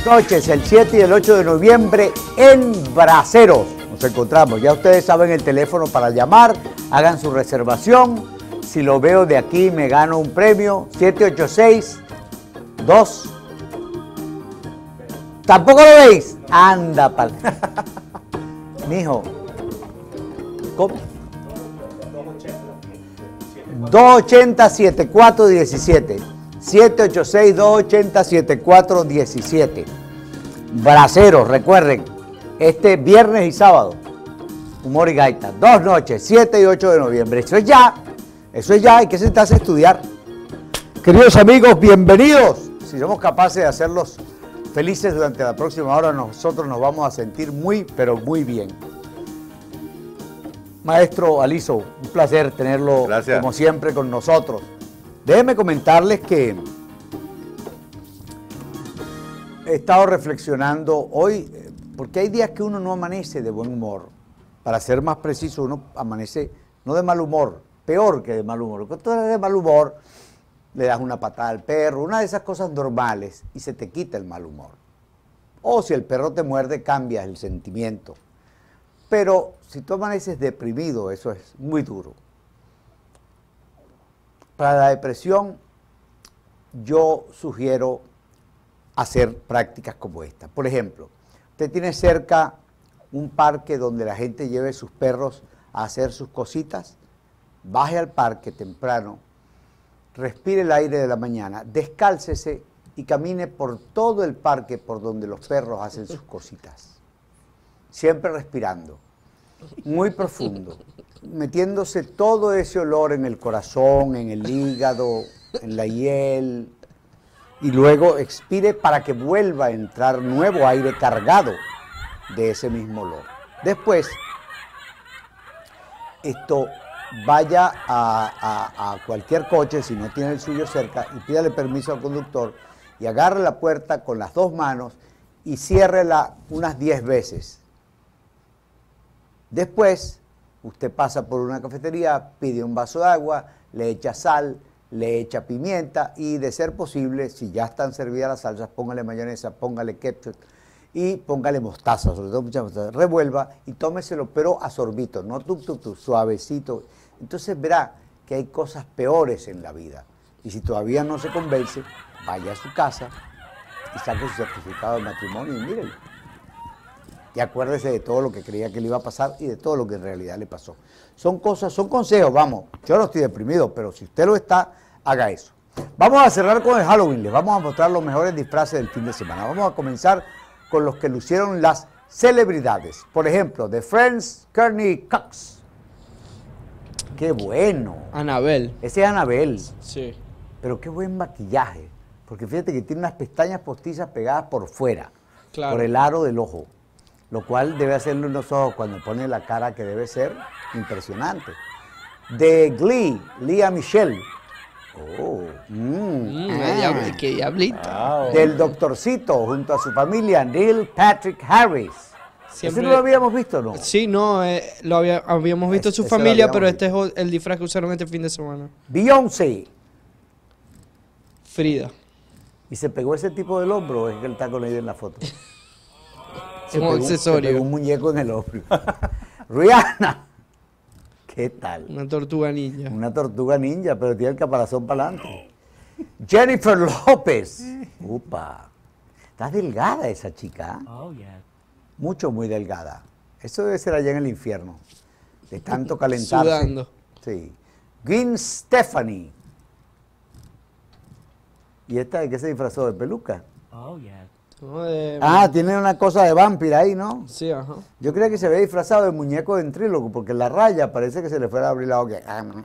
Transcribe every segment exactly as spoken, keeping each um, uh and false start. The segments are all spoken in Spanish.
noches, el siete y el ocho de noviembre en Braceros. Nos encontramos, ya ustedes saben el teléfono para llamar, hagan su reservación. Si lo veo de aquí me gano un premio, siete ocho seis, dos. ¿Tampoco lo veis? Anda, pal. Mijo. ¿Cómo? dos ochenta, setenta y cuatro diecisiete. siete ocho seis, dos ochenta, setenta y cuatro diecisiete. Braceros, recuerden, este viernes y sábado, humor y gaita, dos noches, siete y ocho de noviembre. Eso es ya, eso es ya, hay que sentarse a estudiar. Queridos amigos, bienvenidos. Si somos capaces de hacerlos felices durante la próxima hora, nosotros nos vamos a sentir muy, pero muy bien. Maestro Aliso, un placer tenerlo. Gracias. Como siempre con nosotros. Déjenme comentarles que he estado reflexionando hoy, porque hay días que uno no amanece de buen humor. Para ser más preciso, uno amanece no de mal humor, peor que de mal humor. Cuando tú eres de mal humor, le das una patada al perro, una de esas cosas normales, y se te quita el mal humor. O si el perro te muerde, cambias el sentimiento. Pero si tú amaneces deprimido, eso es muy duro. Para la depresión, yo sugiero hacer prácticas como esta. Por ejemplo, usted tiene cerca un parque donde la gente lleve sus perros a hacer sus cositas, baje al parque temprano, respire el aire de la mañana, descálcese y camine por todo el parque por donde los perros hacen sus cositas. Siempre respirando, muy profundo, metiéndose todo ese olor en el corazón, en el hígado, en la hiel, y luego expire para que vuelva a entrar nuevo aire cargado de ese mismo olor. Después, esto vaya a, a, a cualquier coche, si no tiene el suyo cerca, y pídale permiso al conductor, y agarre la puerta con las dos manos y ciérrela unas diez veces. Después, usted pasa por una cafetería, pide un vaso de agua, le echa sal, le echa pimienta y, de ser posible, si ya están servidas las salsas, póngale mayonesa, póngale ketchup y póngale mostaza, sobre todo mucha mostaza. Revuelva y tómeselo, pero a sorbito, no tuc, tuc, tuc, suavecito. Entonces verá que hay cosas peores en la vida. Y si todavía no se convence, vaya a su casa y saque su certificado de matrimonio y mírenlo. Y acuérdese de todo lo que creía que le iba a pasar y de todo lo que en realidad le pasó. Son cosas, son consejos, vamos. Yo no estoy deprimido, pero si usted lo está, haga eso. Vamos a cerrar con el Halloween. Les vamos a mostrar los mejores disfraces del fin de semana. Vamos a comenzar con los que lucieron las celebridades. Por ejemplo, de Friends, Courtney Cox. ¡Qué bueno! Anabel. Ese es Anabel. Sí. Pero qué buen maquillaje. Porque fíjate que tiene unas pestañas postizas pegadas por fuera. Claro. Por el aro del ojo. Lo cual debe hacerle unos ojos cuando pone la cara que debe ser impresionante. De Glee, Lea Michele. Oh, mm, mm, ah. ¡Qué diablito! Wow. Del Doctorcito, junto a su familia, Neil Patrick Harris. Siempre... ¿Ese no lo habíamos visto, no? Sí, no, eh, lo había, habíamos visto es, su familia, pero este es el disfraz que usaron este fin de semana. Beyoncé. Frida. ¿Y se pegó ese tipo del hombro o es que él está con ella en la foto? Se Como pegó, accesorio. Se pegó un muñeco en el hombro. Rihanna. ¿Qué tal? Una tortuga ninja. Una tortuga ninja, pero tiene el caparazón para adelante. Jennifer López. Upa. Está delgada esa chica. Oh, yeah. Mucho, muy delgada. Eso debe ser allá en el infierno. De tanto calentarse. Sudando. Sí. Gwen Stefani. ¿Y esta de qué se disfrazó? ¿De peluca? Oh, yeah. No, de... Ah, tiene una cosa de vampiro ahí, ¿no? Sí, ajá. Yo creía que se había disfrazado de muñeco ventríloco, porque la raya parece que se le fuera a abrir la boca.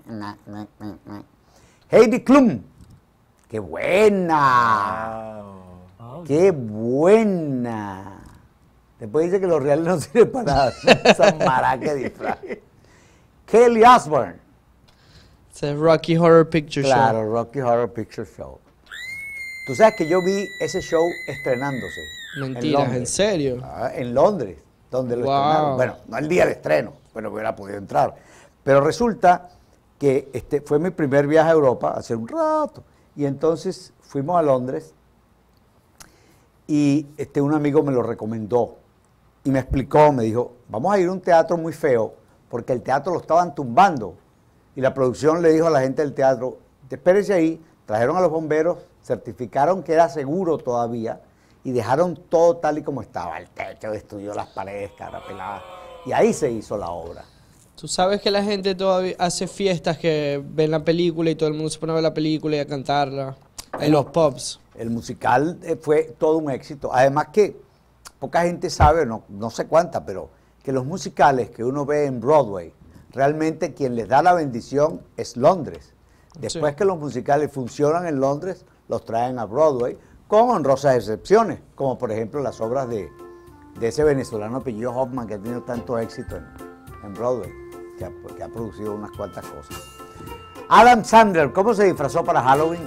Heidi Klum. ¡Qué buena! Wow. Oh, ¡Qué yeah. buena! Después dice que los reales no sirven para nada. Esa maraca de disfraz. Kelly Osbourne. Es el Rocky Horror Picture Show. Claro, Rocky Horror Picture Show. Tú sabes que yo vi ese show estrenándose. Mentiras, en, ¿en serio? Ah, en Londres, donde lo Wow. estrenaron. Bueno, no el día del estreno, pero hubiera podido entrar. Pero resulta que este fue mi primer viaje a Europa hace un rato. Y entonces fuimos a Londres y este, un amigo me lo recomendó y me explicó, me dijo, vamos a ir a un teatro muy feo porque el teatro lo estaban tumbando. Y la producción le dijo a la gente del teatro, espérese ahí, trajeron a los bomberos, certificaron que era seguro todavía y dejaron todo tal y como estaba, el techo destruyó las paredes, cara pelada, y ahí se hizo la obra. Tú sabes que la gente todavía hace fiestas que ven la película y todo el mundo se pone a ver la película y a cantarla en los pubs. El musical eh, fue todo un éxito, además que poca gente sabe, no, no sé cuánta, pero que los musicales que uno ve en Broadway, realmente quien les da la bendición es Londres. Después sí. que los musicales funcionan en Londres, los traen a Broadway, con honrosas excepciones, como por ejemplo las obras de, de ese venezolano apellido Hoffman, que ha tenido tanto éxito en, en Broadway, que ha, que ha producido unas cuantas cosas. Adam Sandler, ¿cómo se disfrazó para Halloween?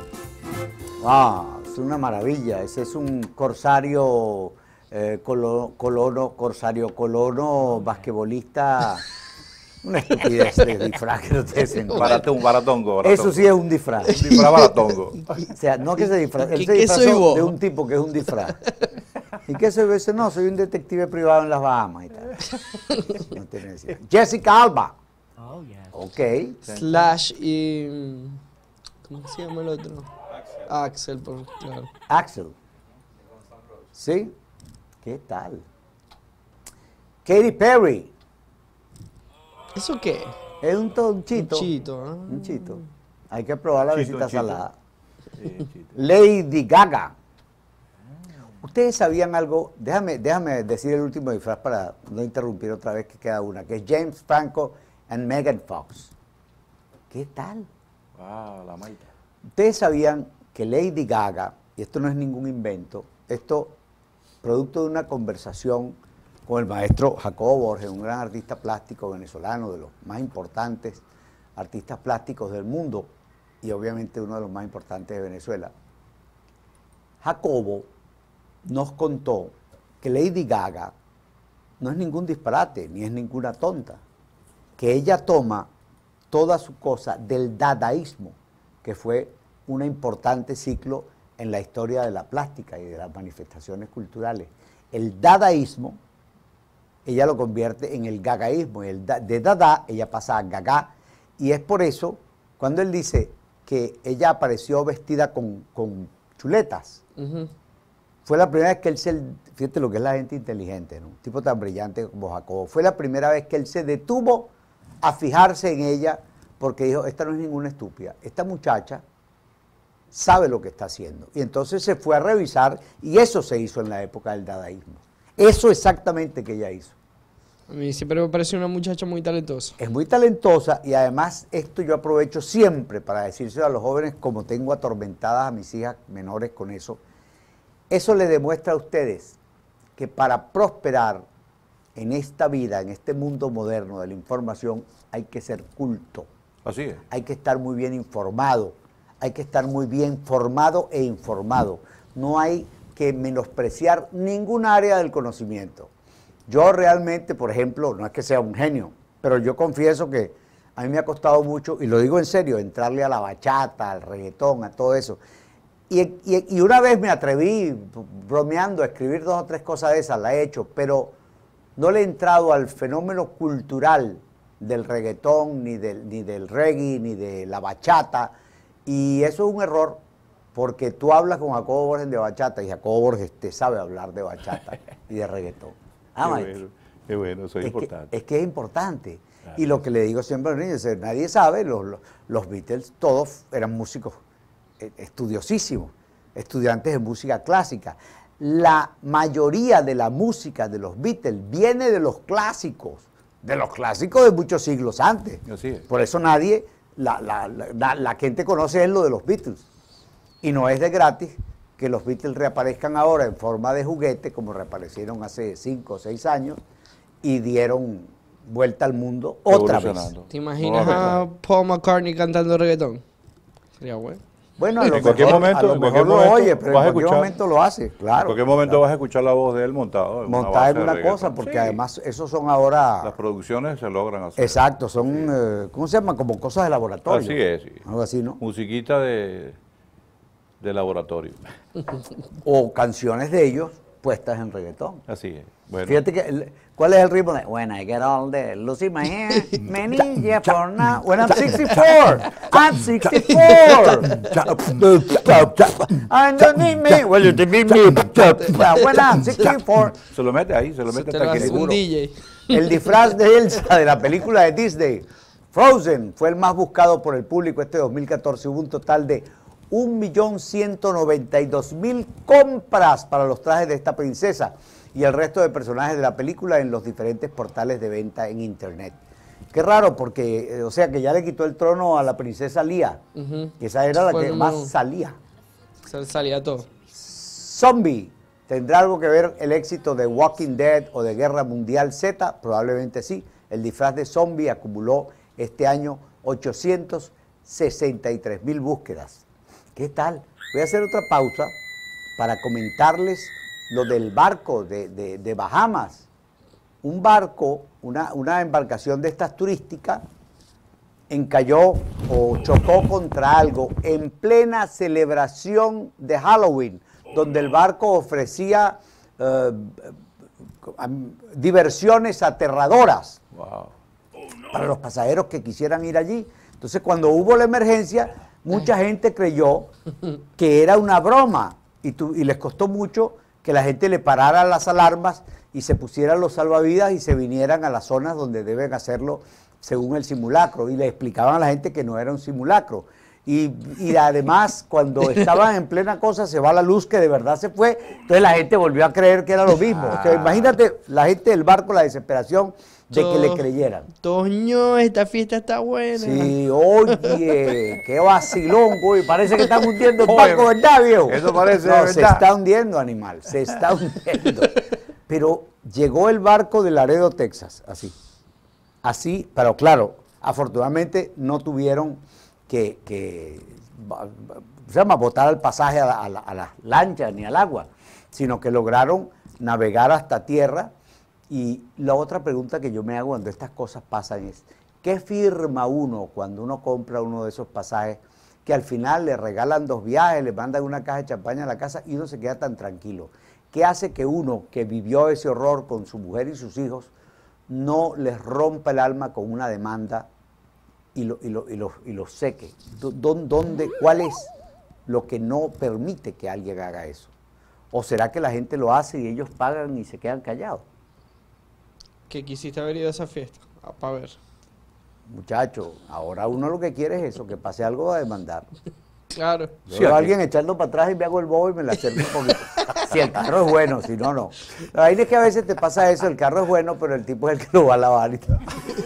Ah, es una maravilla, ese es un corsario, eh, colo, colono, corsario colono, basquetbolista. Una estupidez de disfraz que no te dicen. Baratón, baratongo, baratongo. Eso sí es un disfraz. Un disfraz baratongo. O sea, no que se disfraz, él ¿Qué, se qué disfrazó soy vos? de un tipo que es un disfraz. ¿Y qué se dice? No, soy un detective privado en las Bahamas y tal. No tiene necesidad. Jessica Alba. Oh, yes. Ok. Slash y... ¿Cómo se llama el otro? Axel, por, claro. Axel. ¿Sí? ¿Qué tal? Katy Perry. ¿Eso qué? Es un, un chito. Un chito, ¿eh? Un chito. Hay que probar la Chito, visita chito. salada. Sí, chito. Lady Gaga. Ustedes sabían algo, déjame, déjame decir el último disfraz para no interrumpir otra vez que queda una, que es James Franco and Megan Fox. ¿Qué tal? Ah, la maita. Ustedes sabían que Lady Gaga, y esto no es ningún invento, esto producto de una conversación con el maestro Jacobo Borges, un gran artista plástico venezolano, de los más importantes artistas plásticos del mundo y obviamente uno de los más importantes de Venezuela. Jacobo nos contó que Lady Gaga no es ningún disparate, ni es ninguna tonta, que ella toma toda su cosa del dadaísmo, que fue un importante ciclo en la historia de la plástica y de las manifestaciones culturales. El dadaísmo, ella lo convierte en el gagaísmo, y el da, de dada ella pasa a gaga, y es por eso, cuando él dice que ella apareció vestida con, con chuletas, Uh-huh. fue la primera vez que él se, fíjate lo que es la gente inteligente, ¿no? Un tipo tan brillante como Jacobo, fue la primera vez que él se detuvo a fijarse en ella, porque dijo, esta no es ninguna estúpida, esta muchacha sabe lo que está haciendo. Y entonces se fue a revisar, y eso se hizo en la época del dadaísmo. Eso exactamente que ella hizo. A mí siempre me pareció una muchacha muy talentosa. Es muy talentosa y además esto yo aprovecho siempre para decírselo a los jóvenes, como tengo atormentadas a mis hijas menores con eso. Eso le demuestra a ustedes que para prosperar en esta vida, en este mundo moderno de la información, hay que ser culto. Así es. Hay que estar muy bien informado, hay que estar muy bien formado e informado. No hay que menospreciar ningún área del conocimiento. Yo realmente, por ejemplo, no es que sea un genio, pero yo confieso que a mí me ha costado mucho, y lo digo en serio, entrarle a la bachata, al reggaetón, a todo eso. Y, y, y una vez me atreví, bromeando, a escribir dos o tres cosas de esas, la he hecho, pero no le he entrado al fenómeno cultural del reggaetón, ni del, ni del reggae, ni de la bachata, y eso es un error, porque tú hablas con Jacobo Borges de bachata, y Jacobo Borges te sabe hablar de bachata y de reggaetón. Ah, qué, bueno, qué bueno, eso es, es importante. Que, es que es importante. Claro. Y lo que le digo siempre a los niños, es, nadie sabe, los, los, los Beatles todos eran músicos estudiosísimos, estudiantes de música clásica. La mayoría de la música de los Beatles viene de los clásicos, de los clásicos de muchos siglos antes. Así es. Por eso nadie, la, la, la, la gente conoce es lo de los Beatles. Y no es de gratis que los Beatles reaparezcan ahora en forma de juguete, como reaparecieron hace cinco o seis años, y dieron vuelta al mundo otra vez. ¿Te imaginas a Paul McCartney cantando reggaetón? Sería bueno. Bueno, a lo en cualquier mejor, momento, a lo en mejor cualquier lo momento oye, pero en vas a cualquier escuchar- momento lo hace, claro. en cualquier momento claro. vas a escuchar la voz de él montado. en una Montada base en de una reggaetón. cosa, porque Sí. además esos son ahora... Las producciones se logran hacer. Exacto, son, eh, ¿cómo se llama? Como cosas de laboratorio. Así es, sí. Algo así, ¿no? Musiquita de, de laboratorio. O canciones de ellos puestas en reggaetón. Así es. Bueno. Fíjate que, el- ¿cuál es el ritmo de When I get older, losing my hair, many years for now, when I'm sixty-four, I'm sixty-four. I don't need me, well you need me, when I'm sixty-four. Se lo mete ahí, se lo Se mete te hasta lo aquí. hace un seguro. D J. El disfraz de Elsa de la película de Disney, Frozen, fue el más buscado por el público este dos mil catorce. Hubo un total de un millón ciento noventa y dos mil compras para los trajes de esta princesa y el resto de personajes de la película en los diferentes portales de venta en internet. Qué raro, porque, eh, o sea, que ya le quitó el trono a la princesa Lía, Ujú. que esa era la Fue que el más número- salía. Se salía todo. Zombie. ¿Tendrá algo que ver el éxito de Walking Dead o de Guerra Mundial Z? Probablemente sí. El disfraz de zombie acumuló este año ochocientos sesenta y tres mil búsquedas. ¿Qué tal? Voy a hacer otra pausa para comentarles lo del barco de, de- de Bahamas. Un barco, una, una embarcación de estas turísticas, encalló o chocó contra algo en plena celebración de Halloween, donde el barco ofrecía eh, am- diversiones aterradoras Wow. para los pasajeros que quisieran ir allí. Entonces, cuando hubo la emergencia, mucha gente creyó que era una broma y, tu- y les costó mucho que la gente le parara las alarmas y se pusieran los salvavidas y se vinieran a las zonas donde deben hacerlo según el simulacro. Y le explicaban a la gente que no era un simulacro. Y, y además, cuando estaban en plena cosa, se va la luz que de verdad se fue. Entonces la gente volvió a creer que era lo mismo. O sea, imagínate la gente del barco, la desesperación de que le Todo- creyeran. Toño, esta fiesta está buena. Sí, oye, qué vacilón, güey. Parece que están hundiendo el Oye, barco, ¿verdad, viejo? eso parece No, verdad. se está hundiendo, animal, se está hundiendo. Pero llegó el barco de Laredo, Texas, así. Así, pero claro, afortunadamente no tuvieron que, que ba- ba- se llama, botar el pasaje a, la- a la- a las lanchas ni al agua, sino que lograron navegar hasta tierra. Y la otra pregunta que yo me hago cuando estas cosas pasan es, ¿qué firma uno cuando uno compra uno de esos pasajes que al final le regalan dos viajes, le mandan una caja de champaña a la casa y uno se queda tan tranquilo? ¿Qué hace que uno que vivió ese horror con su mujer y sus hijos no les rompa el alma con una demanda y lo, y lo, y lo, y lo seque? ¿Dó- ¿Dónde, ¿Cuál es lo que no permite que alguien haga eso? ¿O será que la gente lo hace y ellos pagan y se quedan callados? Que quisiste haber ido a esa fiesta. Para ver. Muchacho, ahora uno lo que quiere es eso, que pase algo a demandar. Claro. Yo Sí, veo a aquí. alguien echando para atrás y me hago el bobo y me la acerco un poquito. Si el carro es bueno, si no, no. La vaina es que a veces te pasa eso, el carro es bueno, pero el tipo es el que lo va a lavar. y tal.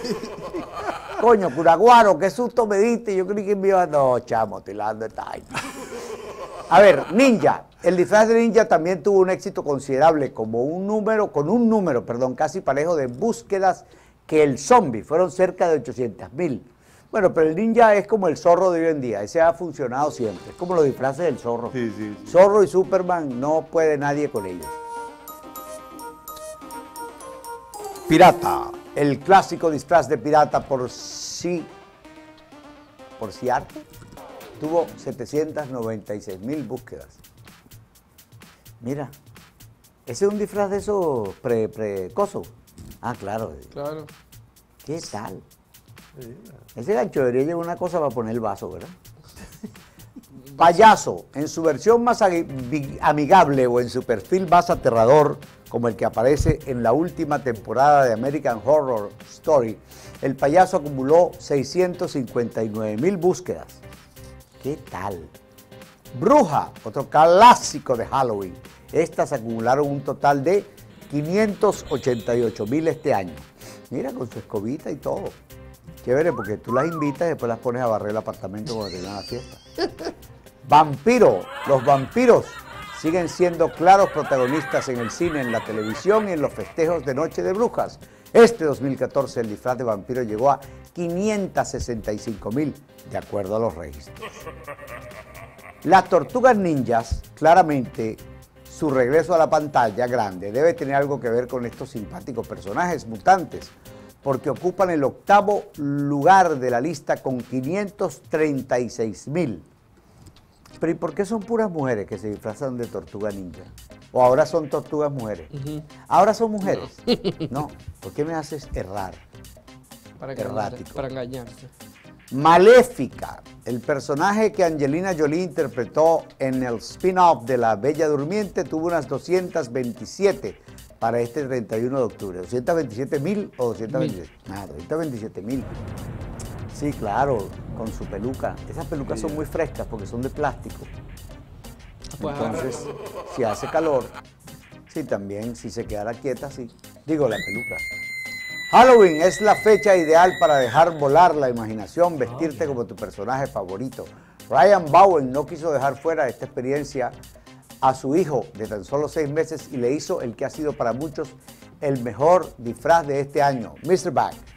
Coño, Curaguaro, qué susto me diste. Yo creí que me iba a... No, chamo, estoy lavando esta vaina. A ver, Ninja. El disfraz de Ninja también tuvo un éxito considerable, como un número, con un número, perdón, casi parejo de búsquedas que el zombie. Fueron cerca de ochocientos mil. Bueno, pero el Ninja es como el zorro de hoy en día. Ese ha funcionado siempre. Es como los disfraces del zorro. Sí, sí, sí. Zorro y Superman, no puede nadie con ellos. Pirata. El clásico disfraz de pirata por sí, por sí arte, tuvo setecientas noventa y seis mil búsquedas. Mira, ese es un disfraz de esos pre, precoso. Ah, claro. Claro. ¿Qué tal? Ese gancho debería llevar una cosa para poner el vaso, ¿verdad? Payaso, en su versión más agui- amigable o en su perfil más aterrador, como el que aparece en la última temporada de American Horror Story, el payaso acumuló seiscientas cincuenta y nueve mil búsquedas. ¿Qué tal? Bruja, otro clásico de Halloween. Estas acumularon un total de quinientos ochenta y ocho mil este año. Mira, con su escobita y todo. Chévere, porque tú las invitas y después las pones a barrer el apartamento cuando tengan la fiesta. Vampiro. Los vampiros siguen siendo claros protagonistas en el cine, en la televisión y en los festejos de Noche de Brujas. Este dos mil catorce el disfraz de vampiro llegó a quinientas sesenta y cinco mil, de acuerdo a los registros. Las tortugas ninjas, claramente, su regreso a la pantalla grande debe tener algo que ver con estos simpáticos personajes mutantes, porque ocupan el octavo lugar de la lista con quinientos treinta y seis mil. Pero ¿y por qué son puras mujeres que se disfrazan de tortuga ninja? ¿O ahora son tortugas mujeres? Ujú. ¿Ahora son mujeres? No. ¿Por qué me haces errar? Para engañar, Errático. para engañarse. Maléfica, el personaje que Angelina Jolie interpretó en el spin-off de La Bella Durmiente, tuvo unas doscientas veintisiete para este treinta y uno de octubre. ¿doscientas veintisiete mil o doscientas veintisiete? Nada, doscientas veintisiete mil. Sí, claro, con su peluca. Esas pelucas son muy frescas porque son de plástico. Pues, Entonces, si hace calor, sí, también, si se quedara quieta, sí. Digo, la peluca. Halloween es la fecha ideal para dejar volar la imaginación, vestirte como tu personaje favorito. Ryan Bowen no quiso dejar fuera esta experiencia a su hijo de tan solo seis meses y le hizo el que ha sido para muchos el mejor disfraz de este año, mister Bag.